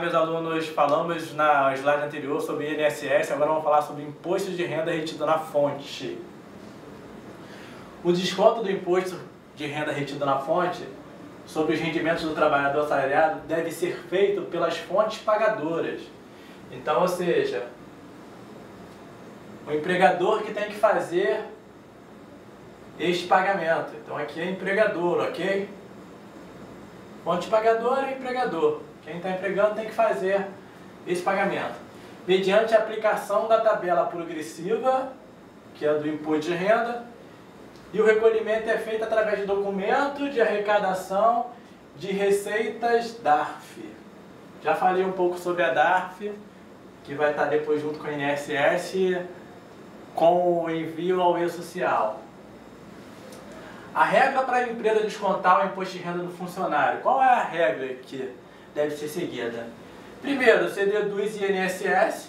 meus alunos, falamos na slide anterior sobre INSS, agora vamos falar sobre imposto de renda retido na fonte. O desconto do imposto de renda retido na fonte sobre os rendimentos do trabalhador assalariado deve ser feito pelas fontes pagadoras. Então, ou seja, o empregador que tem que fazer este pagamento. Então aqui é empregador, ok? Fonte pagadora é empregador. Quem está empregando tem que fazer esse pagamento. Mediante a aplicação da tabela progressiva, que é do imposto de renda, e o recolhimento é feito através de documento de arrecadação de receitas DARF. Já falei um pouco sobre a DARF, que vai estar depois junto com a INSS, com o envio ao E-Social. A regra para a empresa descontar o imposto de renda do funcionário. Qual é a regra que deve ser seguida? Primeiro, você deduz INSS.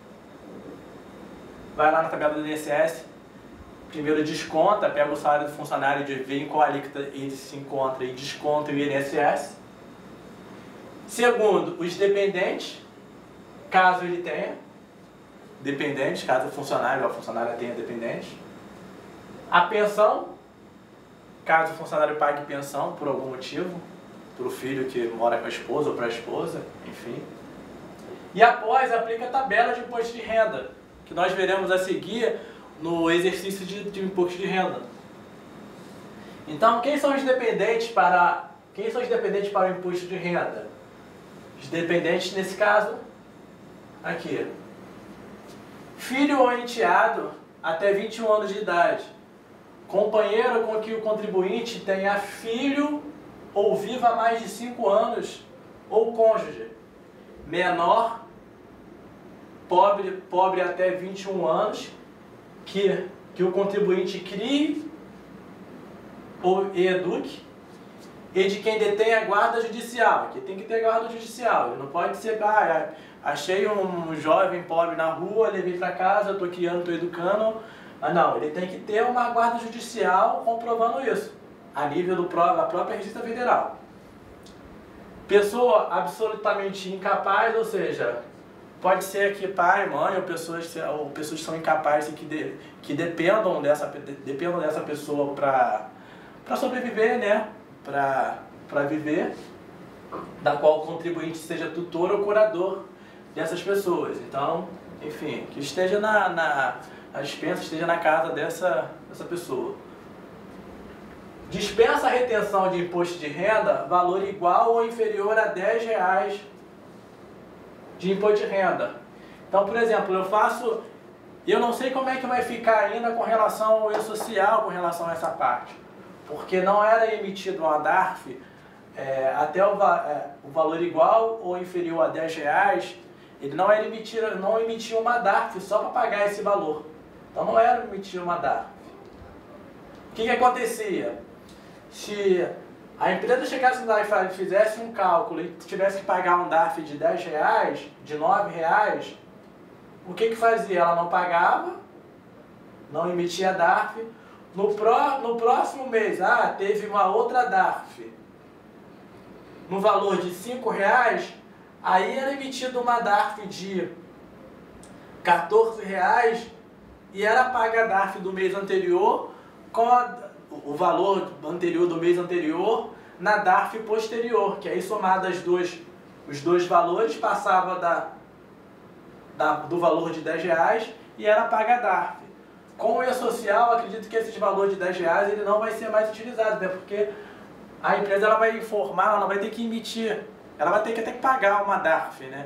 Vai lá na tabela do INSS. Primeiro desconta, pega o salário do funcionário e vê em qual alíquota ele se encontra e desconta o INSS. Segundo, os dependentes, caso ele tenha. Dependentes, caso o funcionário ou a funcionária tenha dependentes. A pensão, caso o funcionário pague pensão por algum motivo, para o filho que mora com a esposa ou para a esposa, enfim. E após, aplica a tabela de imposto de renda, que nós veremos a seguir no exercício de imposto de renda. Então, quem são os dependentes para o imposto de renda? Os dependentes, nesse caso, aqui. Filho ou enteado até 21 anos de idade. Companheiro com que o contribuinte tenha filho ou viva há mais de 5 anos, ou cônjuge. Menor, pobre até 21 anos, que o contribuinte crie ou eduque, e de quem detém a guarda judicial. Aqui tem que ter guarda judicial. Não pode ser, achei um jovem pobre na rua, levei para casa, estou criando, estou educando. Mas não, ele tem que ter uma guarda judicial comprovando isso, a nível da própria Receita Federal. Pessoa absolutamente incapaz, ou seja, pode ser que pai, mãe ou pessoas que são incapazes e que dependam dessa pessoa para sobreviver, né? Para viver, da qual o contribuinte seja tutor ou curador dessas pessoas. Então, enfim, que esteja a dispensa esteja na casa dessa pessoa. Dispensa a retenção de imposto de renda, valor igual ou inferior a R$10 de imposto de renda. Então, por exemplo, eu não sei como é que vai ficar ainda com relação ao E-Social, com relação a essa parte. Porque não era emitido uma DARF até o valor igual ou inferior a R$10, ele não emitia uma DARF só para pagar esse valor. Então não era emitir uma DARF. O que acontecia? Se a empresa chegasse lá e fizesse um cálculo e tivesse que pagar um DARF de R$10, de R$9, o que fazia? Ela não pagava, não emitia DARF. No próximo mês, teve uma outra DARF no valor de R$5, aí era emitida uma DARF de R$14 e era paga a DARF do mês anterior com o valor anterior do mês anterior na DARF posterior, que aí somado os dois valores passava do valor de R$10 e era paga a DARF. Com o E-Social, acredito que esses valores de R$10 ele não vai ser mais utilizado, né? Porque a empresa ela vai informar, ela não vai ter que emitir, ela vai ter que pagar uma DARF, né?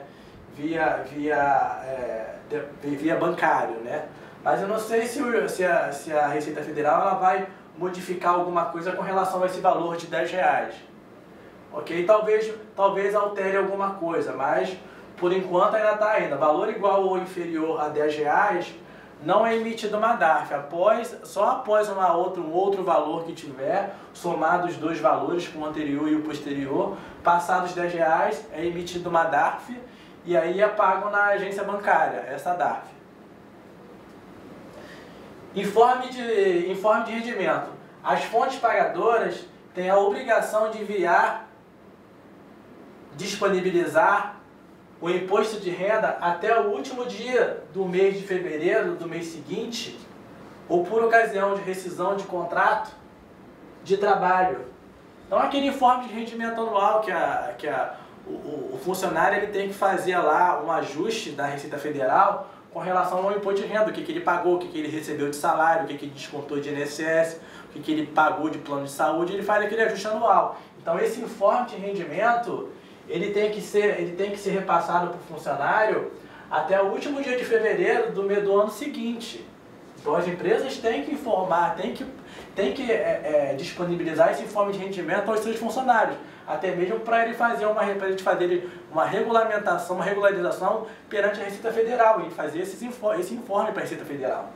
Via bancário, né? Mas eu não sei se a Receita Federal ela vai modificar alguma coisa com relação a esse valor de R$10. Ok? Talvez altere alguma coisa, mas por enquanto ainda está ainda. Valor igual ou inferior a R$10 não é emitido uma DARF. Só após um outro valor que tiver, somado os dois valores, com o anterior e o posterior, passados R$10, é emitido uma DARF e aí é pago na agência bancária, essa DARF. Informe de rendimento. As fontes pagadoras têm a obrigação de enviar, disponibilizar o imposto de renda até o último dia do mês de fevereiro do mês seguinte, ou por ocasião de rescisão de contrato de trabalho. Então aquele informe de rendimento anual que o funcionário ele tem que fazer lá um ajuste da Receita Federal com relação ao imposto de renda, o que ele pagou, o que ele recebeu de salário, o que ele descontou de INSS, o que ele pagou de plano de saúde, ele faz aquele ajuste anual. Então esse informe de rendimento ele tem que ser repassado para o funcionário até o último dia de fevereiro do ano seguinte. Então as empresas têm que informar, têm que disponibilizar esse informe de rendimento aos seus funcionários, até mesmo para ele fazer uma regulamentação, uma regularização perante a Receita Federal, e fazer esse informe para a Receita Federal.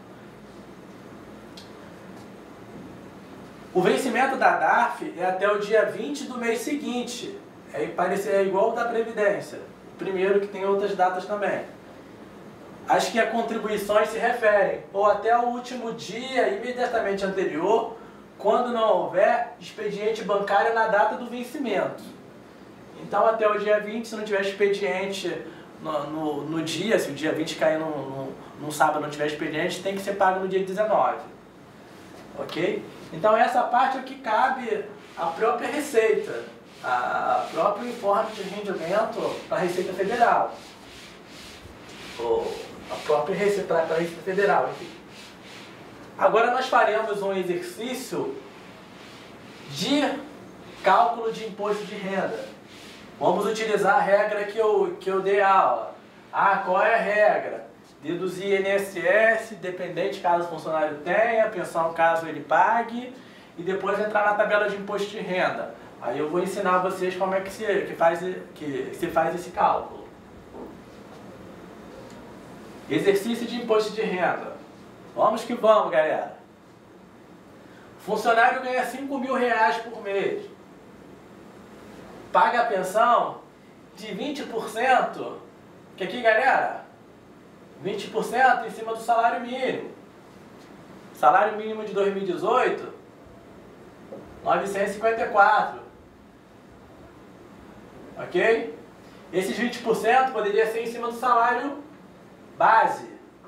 O vencimento da DARF é até o dia 20 do mês seguinte. É igual ao da Previdência. Primeiro que tem outras datas também. As que as contribuições se referem, ou até o último dia imediatamente anterior, quando não houver expediente bancário na data do vencimento. Então até o dia 20, se não tiver expediente no dia, se o dia 20 cair num sábado não tiver expediente, tem que ser pago no dia 19. Ok? Então essa parte é o que cabe à própria Receita, a próprio informe de rendimento para a Receita Federal. A própria Receita para a Receita Federal, enfim. Agora nós faremos um exercício de cálculo de imposto de renda. Vamos utilizar a regra que eu dei aula. Qual é a regra? Deduzir INSS, dependente caso o funcionário tenha, pensão caso ele pague, e depois entrar na tabela de imposto de renda. Aí eu vou ensinar a vocês como é que se faz esse cálculo. Exercício de imposto de renda. Vamos que vamos, galera. O funcionário ganha R$5.000 por mês. Paga a pensão de 20%. Que aqui, galera? 20% em cima do salário mínimo. Salário mínimo de 2018, 954. Ok? Esses 20% poderia ser em cima do salário base.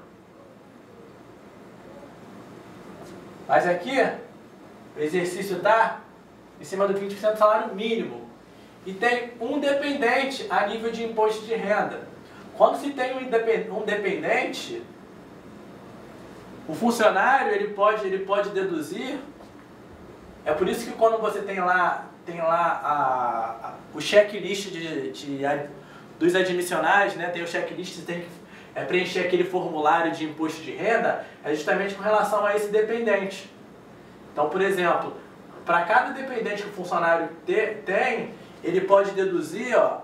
Mas aqui, o exercício está em cima do 20% do salário mínimo. E tem um dependente a nível de imposto de renda. Quando se tem um dependente, o funcionário ele pode deduzir. É por isso que quando você tem lá o checklist dos admissionais, né? Tem o checklist, você tem que preencher aquele formulário de imposto de renda, é justamente com relação a esse dependente. Então, por exemplo, para cada dependente que o funcionário tem, ele pode deduzir R$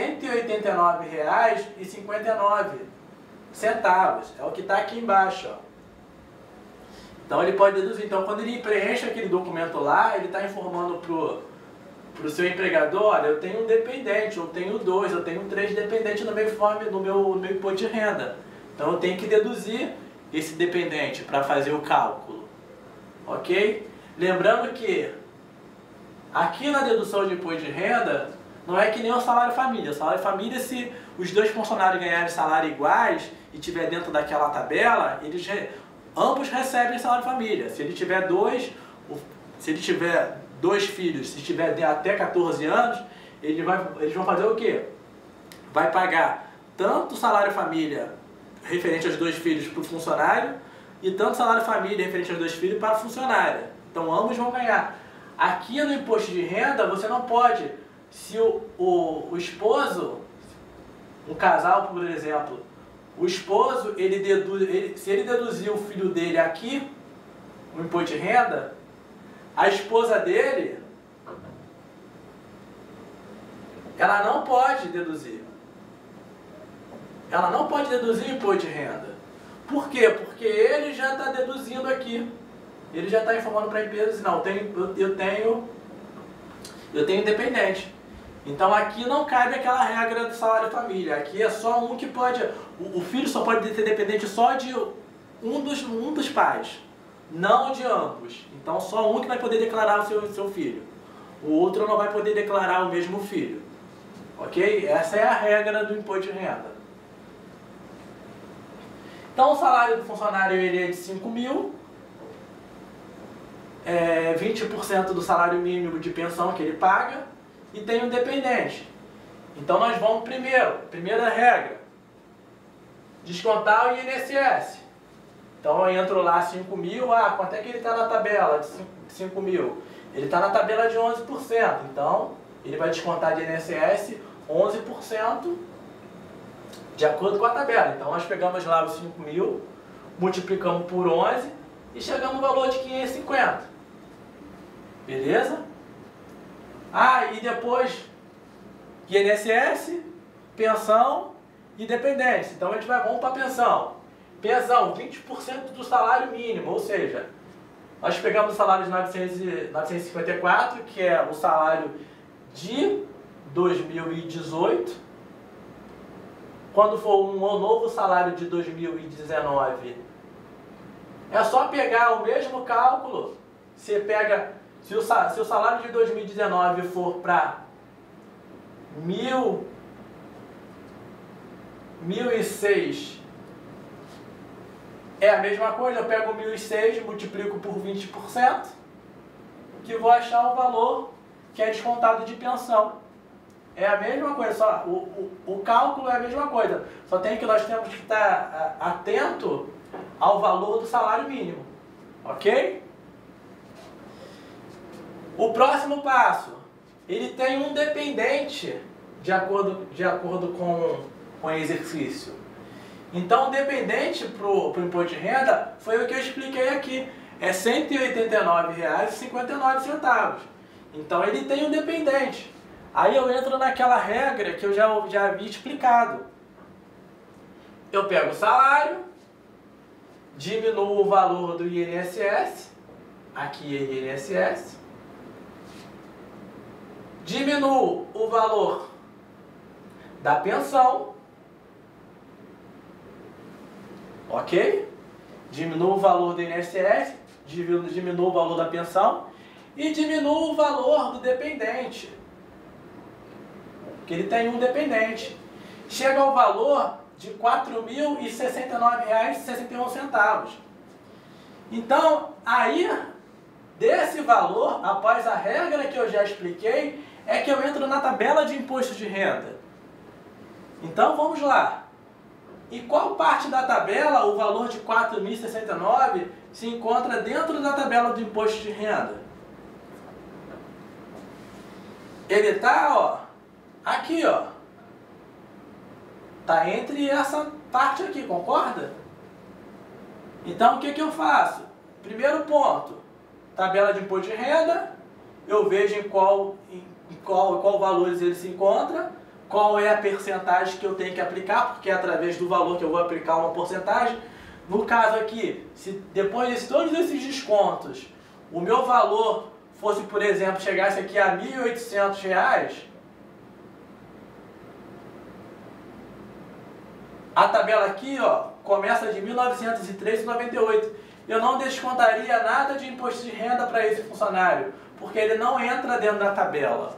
189,59. É o que está aqui embaixo. Então ele pode deduzir. Então quando ele preenche aquele documento lá, ele está informando pro seu empregador: olha, eu tenho um dependente, eu tenho 2, eu tenho 3 dependentes no meu imposto de renda. Então eu tenho que deduzir esse dependente para fazer o cálculo. Ok? Lembrando que aqui na dedução de imposto de renda, não é que nem o salário família. O salário família, se os dois funcionários ganharem salário iguais e estiver dentro daquela tabela, ambos recebem salário família. Se ele tiver dois filhos, se tiver até 14 anos, eles vão fazer o quê? Vai pagar tanto o salário família referente aos 2 filhos para o funcionário e tanto o salário família referente aos 2 filhos para a funcionária. Então ambos vão ganhar. Aqui no imposto de renda você não pode, se o esposo, um casal por exemplo, o esposo, se ele deduzir o filho dele aqui, no imposto de renda, a esposa dele, ela não pode deduzir. Ela não pode deduzir o imposto de renda. Por quê? Porque ele já está deduzindo aqui. Ele já está informando para a empresa, não, eu tenho independente. Então aqui não cabe aquela regra do salário família. Aqui é só um que pode. O filho só pode ser dependente só de um dos pais, não de ambos. Então só um que vai poder declarar o seu filho. O outro não vai poder declarar o mesmo filho. Ok? Essa é a regra do imposto de renda. Então o salário do funcionário ele é de 5 mil, 20% do salário mínimo de pensão que ele paga, e tem um dependente. Então nós vamos primeira regra, descontar o INSS. Então eu entro lá 5 mil, quanto é que ele está na tabela de 5 mil? Ele está na tabela de 11%, então ele vai descontar de INSS 11% de acordo com a tabela. Então nós pegamos lá os 5 mil, multiplicamos por 11 e chegamos no valor de 550. Beleza? E depois INSS, pensão e dependência. Então a gente vamos para a pensão. Pensão, 20% do salário mínimo, ou seja, nós pegamos o salário de 954, que é o salário de 2018. Quando for um novo salário de 2019, é só pegar o mesmo cálculo. Você pega, se o salário de 2019 for para 1.006, é a mesma coisa, eu pego 1.006, multiplico por 20%, que vou achar o valor que é descontado de pensão. É a mesma coisa, só o cálculo é a mesma coisa. Só tem que nós temos que estar atento ao valor do salário mínimo. Ok? O próximo passo, ele tem um dependente de acordo com o exercício. Então, o dependente para o imposto de renda foi o que eu expliquei aqui. É R$ 189,59. Então, ele tem um dependente. Aí eu entro naquela regra que eu já havia explicado. Eu pego o salário, diminuo o valor do INSS, aqui é INSS, diminuo o valor da pensão, ok? Diminuo o valor do INSS, diminuo o valor da pensão e diminuo o valor do dependente, que ele tem um dependente. Chega ao valor de R$ 4.069,61. Então, aí, desse valor, após a regra que eu já expliquei, é que eu entro na tabela de imposto de renda. Então, vamos lá. Em qual parte da tabela o valor de R$ 4.069 se encontra dentro da tabela do imposto de renda? Ele está, aqui, está entre essa parte aqui, concorda? Então, o que eu faço? Primeiro ponto, tabela de imposto de renda, eu vejo em qual valores ele se encontra, qual é a percentagem que eu tenho que aplicar, porque é através do valor que eu vou aplicar uma porcentagem. No caso aqui, se depois de todos esses descontos, o meu valor fosse, por exemplo, chegasse aqui a R$ 1.800, a tabela aqui, começa de 1903,98. Eu não descontaria nada de imposto de renda para esse funcionário, porque ele não entra dentro da tabela.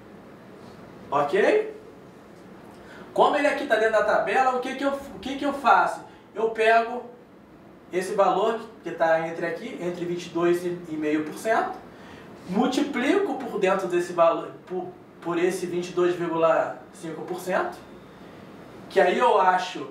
Ok? Como ele aqui está dentro da tabela, o que eu faço? Eu pego esse valor que está entre 22,5%, multiplico por dentro desse valor, por esse 22,5%, que aí eu acho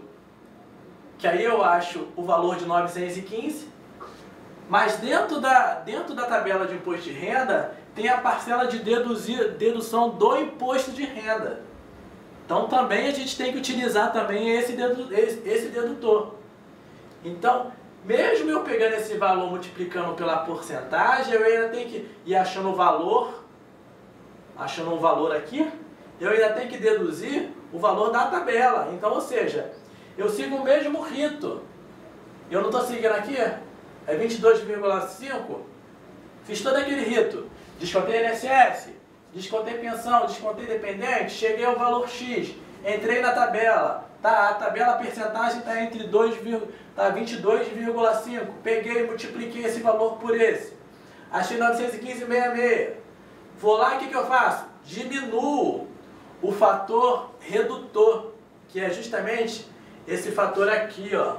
o valor de 915, mas dentro da tabela de imposto de renda tem a parcela de dedução do imposto de renda. Então também a gente tem que utilizar também esse dedutor. Então, mesmo eu pegando esse valor multiplicando pela porcentagem, eu ainda tenho que ir achando um valor aqui, eu ainda tenho que deduzir o valor da tabela. Então, ou seja, eu sigo o mesmo rito. Eu não estou seguindo aqui, é 22,5. Fiz todo aquele rito. Descontei INSS, descontei pensão, descontei dependente, cheguei ao valor X, entrei na tabela. Tá, a tabela, a percentagem está entre 22,5. Peguei e multipliquei esse valor por esse. Achei 915,66. Vou lá, o que eu faço? Diminuo o fator redutor, que é justamente esse fator aqui, ó,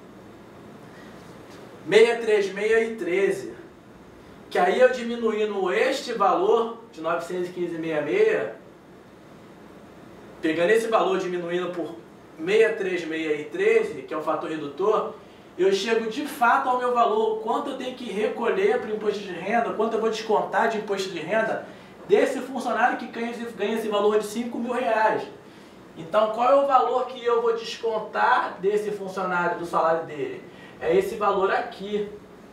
636 e 13, que aí eu diminuindo este valor de 915,66, pegando esse valor diminuindo por 636 e 13, que é o fator redutor, eu chego de fato ao meu valor, quanto eu tenho que recolher para o imposto de renda, quanto eu vou descontar de imposto de renda desse funcionário que ganha esse valor de R$5.000. Então, qual é o valor que eu vou descontar desse funcionário do salário dele? É esse valor aqui,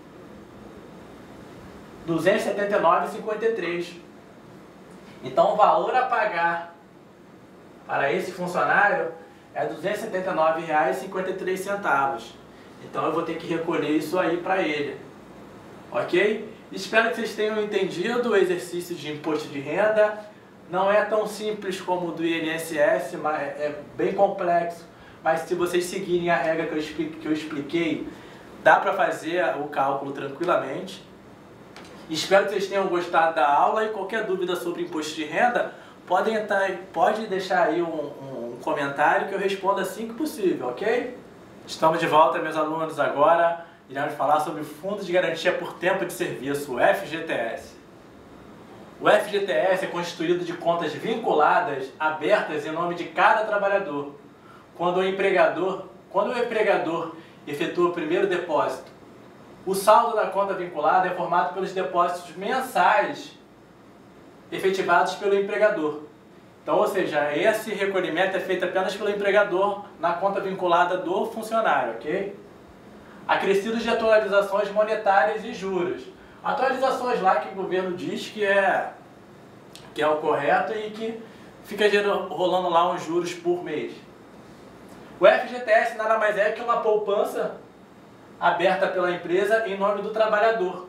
R$ 279,53. Então, o valor a pagar para esse funcionário é R$ 279,53. Então, eu vou ter que recolher isso aí para ele. Ok? Espero que vocês tenham entendido o exercício de imposto de renda. Não é tão simples como o do INSS, mas é bem complexo. Mas se vocês seguirem a regra que eu expliquei, dá para fazer o cálculo tranquilamente. Espero que vocês tenham gostado da aula e qualquer dúvida sobre imposto de renda, pode deixar aí um comentário que eu respondo assim que possível, ok? Estamos de volta, meus alunos, agora iremos falar sobre o Fundo de Garantia por Tempo de Serviço, o FGTS. O FGTS é constituído de contas vinculadas, abertas em nome de cada trabalhador. Quando o empregador efetua o primeiro depósito, o saldo da conta vinculada é formado pelos depósitos mensais efetivados pelo empregador. Então, ou seja, esse recolhimento é feito apenas pelo empregador na conta vinculada do funcionário, ok? Acrescidos de atualizações monetárias e juros. Atualizações lá que o governo diz que é o correto e que fica rolando lá uns juros por mês. O FGTS nada mais é que uma poupança aberta pela empresa em nome do trabalhador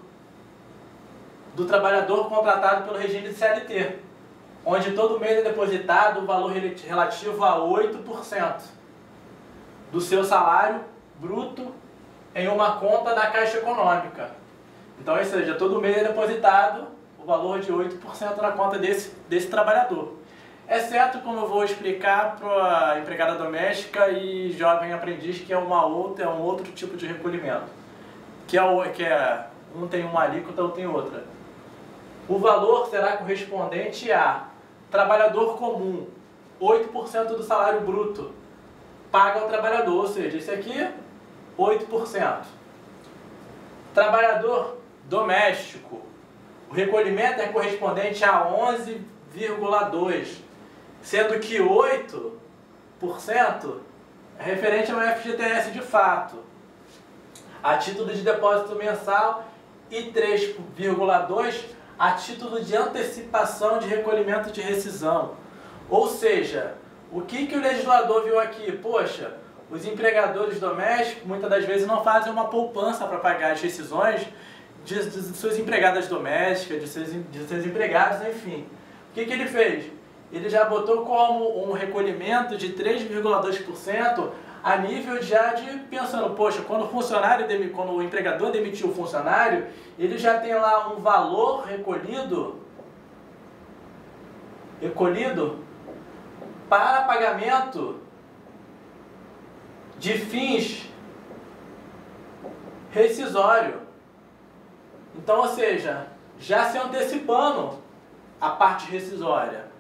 contratado pelo regime de CLT, onde todo mês é depositado o valor relativo a 8% do seu salário bruto em uma conta da Caixa Econômica. Então, ou seja, todo mês é depositado o valor de 8% na conta desse trabalhador. Exceto, como eu vou explicar, para a empregada doméstica e jovem aprendiz, que é um outro tipo de recolhimento. Um tem uma alíquota, outro tem outra. O valor será correspondente a trabalhador comum, 8% do salário bruto, paga ao trabalhador, ou seja, esse aqui, 8%. Trabalhador doméstico, o recolhimento é correspondente a 11,2%, sendo que 8% é referente ao FGTS de fato, a título de depósito mensal, e 3,2% a título de antecipação de recolhimento de rescisão. Ou seja, o que o legislador viu aqui? Poxa, os empregadores domésticos muitas das vezes não fazem uma poupança para pagar as rescisões de suas empregadas domésticas, de seus empregados, enfim. O que ele fez? Ele já botou como um recolhimento de 3,2% a nível já de pensando, poxa, quando o empregador demitiu o funcionário, ele já tem lá um valor recolhido para pagamento de fins rescisório. Então, ou seja, já se antecipando a parte rescisória.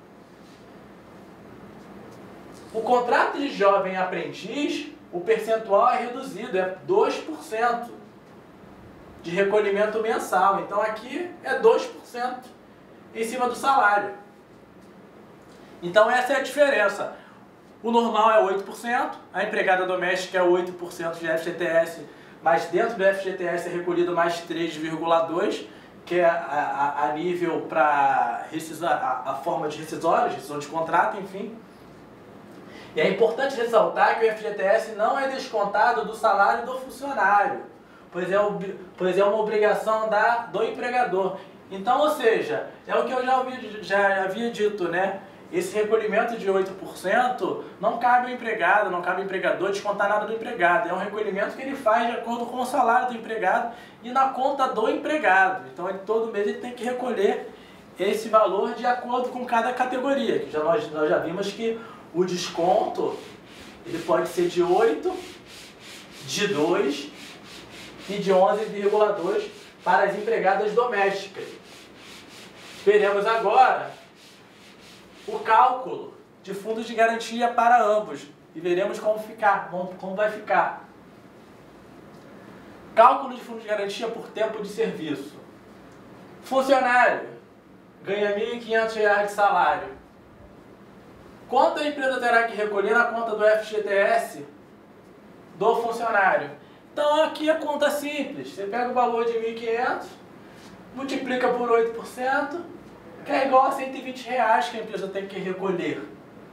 O contrato de jovem aprendiz, o percentual é reduzido, é 2% de recolhimento mensal. Então aqui é 2% em cima do salário. Então essa é a diferença. O normal é 8%, a empregada doméstica é 8% de FGTS, mas dentro do FGTS é recolhido mais 3,2%, que é a nível para a forma de rescisão de contrato, enfim. E é importante ressaltar que o FGTS não é descontado do salário do funcionário, pois é uma obrigação do empregador. Então, ou seja, é o que eu já havia dito, né? Esse recolhimento de 8% não cabe ao empregado, não cabe ao empregador descontar nada do empregado. É um recolhimento que ele faz de acordo com o salário do empregado e na conta do empregado. Então, todo mês ele tem que recolher esse valor de acordo com cada categoria, que nós já vimos que o desconto ele pode ser de 8, de 2 e de 11,2 para as empregadas domésticas. Veremos agora o cálculo de fundos de garantia para ambos e veremos como vai ficar. Cálculo de fundo de garantia por tempo de serviço. Funcionário ganha R$ 1.500 de salário. Quanto a empresa terá que recolher na conta do FGTS do funcionário? Então aqui a conta simples. Você pega o valor de 1.500, multiplica por 8%, que é igual a R$ 120 que a empresa tem que recolher.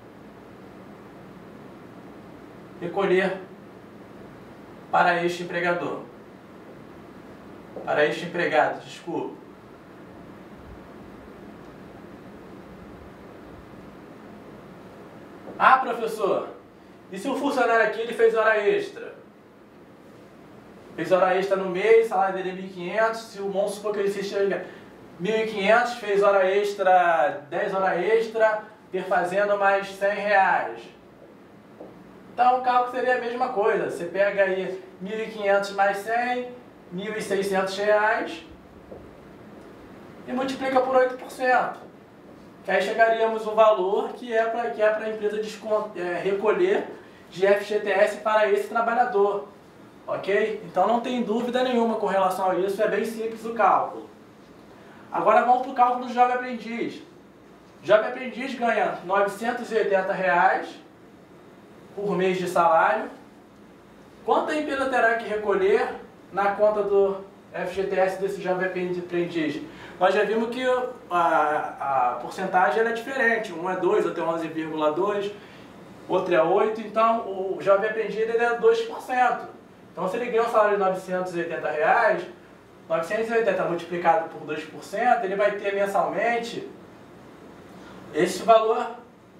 Recolher para este empregador. Para este empregado, desculpa. Ah, professor, e se o funcionário aqui ele fez hora extra? Fez hora extra no mês, salário dele é 1.500, se o vamos supor que ele seja 1.500, fez hora extra, 10 horas extra, perfazendo mais R$100. Então o cálculo seria a mesma coisa, você pega aí 1.500 mais 100, R$1.600 e multiplica por 8%. Que aí chegaríamos no valor que é para a empresa recolher de FGTS para esse trabalhador. Ok? Então não tem dúvida nenhuma com relação a isso, é bem simples o cálculo. Agora vamos para o cálculo do jovem aprendiz. O jovem aprendiz ganha R$ 980 por mês de salário. Quanto a empresa terá que recolher na conta do FGTS desse jovem aprendiz? Nós já vimos que a porcentagem é diferente. Um é 2, outro é 11,2, outro é 8. Então o jovem aprendiz ele é 2%. Então se ele ganha um salário de R$ 980, 980 multiplicado por 2%, ele vai ter mensalmente este valor.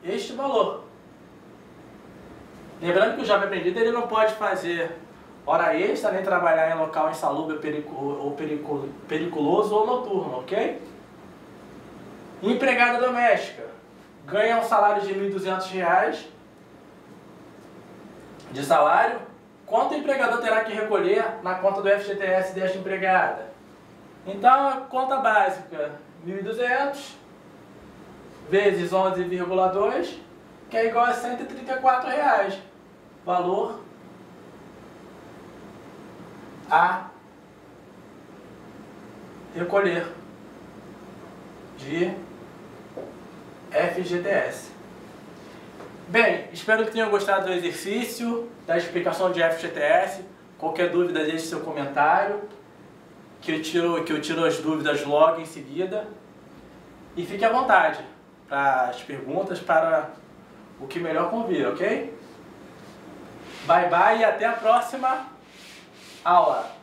Lembrando que o jovem aprendiz ele não pode fazer hora extra, nem trabalhar em local insalubre ou periculoso ou noturno, ok? Empregada doméstica ganha um salário de R$ 1.200 de salário. Quanto o empregador terá que recolher na conta do FGTS desta empregada? Então, a conta básica, 1.200 vezes 11,2, que é igual a R$ 134. Valor a recolher de FGTS. Bem, espero que tenham gostado do exercício, da explicação de FGTS. Qualquer dúvida, deixe seu comentário, que eu tiro as dúvidas logo em seguida. E fique à vontade para as perguntas, para o que melhor convir, ok? Bye bye e até a próxima aula.